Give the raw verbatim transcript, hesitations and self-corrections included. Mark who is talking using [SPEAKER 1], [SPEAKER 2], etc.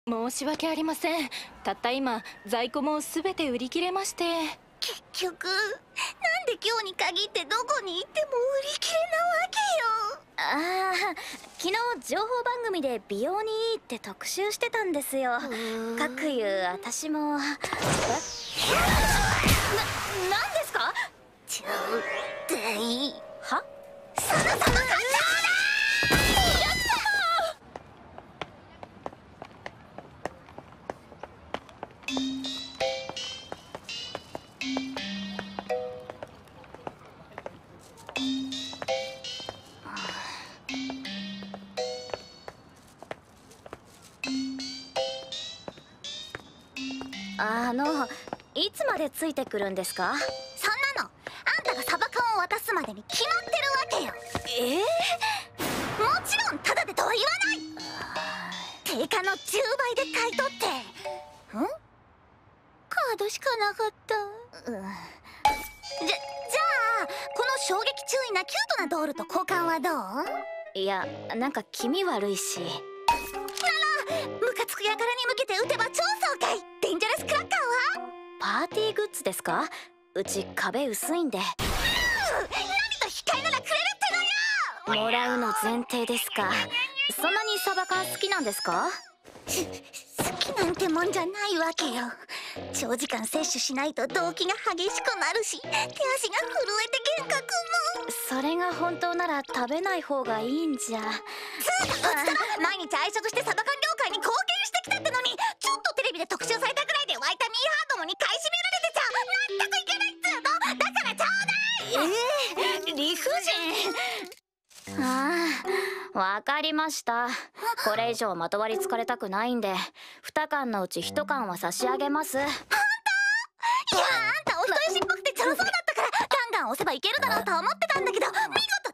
[SPEAKER 1] 申し訳ありません。たった今在庫も全て売り切れまして。
[SPEAKER 2] 結局なんで今日に限ってどこに行っても売り切れなわけよ。
[SPEAKER 3] ああ、昨日情報番組で美容にいいって特集してたんですよ。かくいう私も。え？な、なんですか？
[SPEAKER 2] ちょうだい。
[SPEAKER 3] は？
[SPEAKER 2] そのそのその
[SPEAKER 3] あの、いつまでついてくるんですか？
[SPEAKER 2] そんなのあんたがサバ缶を渡すまでに決まってるわけよ。
[SPEAKER 3] ええ
[SPEAKER 2] ー、もちろんタダでとは言わない。定価のじゅうばいで買い取って。ん？カードしかなかった。うん、じゃじゃあこの衝撃注意なキュートなドールと交換はどう？
[SPEAKER 3] いや、なんか気味悪いし。
[SPEAKER 2] ならムカつく輩に向けて撃てば超爽快。デンジャラスクラッカーは？
[SPEAKER 3] パーティーグッズですか？うち壁薄いんで。うー、
[SPEAKER 2] 何と控えならくれるってのよ。
[SPEAKER 3] もらうの前提ですか？そんなにサバ缶好きなんですか？
[SPEAKER 2] 好きなんてもんじゃないわけよ。長時間摂取しないと動悸が激しくなるし、手足が震えて幻覚も。
[SPEAKER 3] それが本当なら食べない方がいいんじゃ。
[SPEAKER 2] つうかこっちとら毎日愛車としてサバ缶業界に貢献してきたってのに、ちょっとテレビで特集されたぐらいで湧いたミーハードモに買い占められてちゃ全くいけないっつうの。だからちょうだい。
[SPEAKER 3] ええー、理不尽。ああ、わかりました。これ以上まとわりつかれたくないんでに缶のうちいち缶は差し上げます。本
[SPEAKER 2] 当？いや、あんたお人よしっぽくてちょろそうだったからガンガン押せばいけるだろうと思ってたんだけど、見事